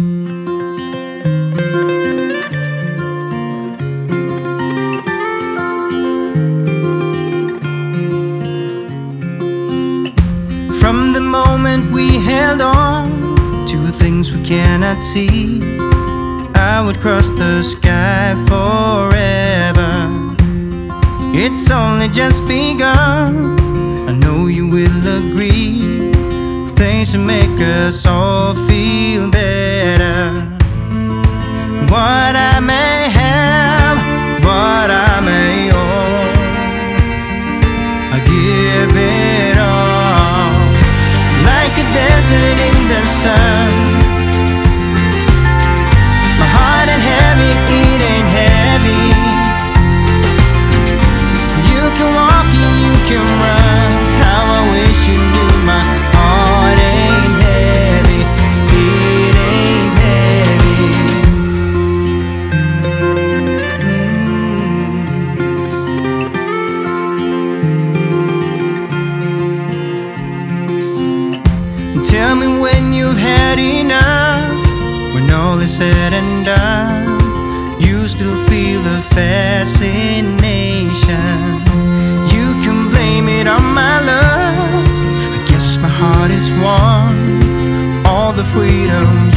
From the moment we held on to things we cannot see, I would cross the sky forever. It's only just begun, I know you will agree. Things to make us all feel better. What I may have, what I may own, I give it all. Like a desert in the sun, my heart ain't heavy, it ain't heavy. You can walk and you can run, how I wish you knew my heart ain't heavy, it ain't heavy. Tell me when you've had enough, when all is said and done, you still feel the fascination. You can blame it on my love, I guess my heart is won. All the freedom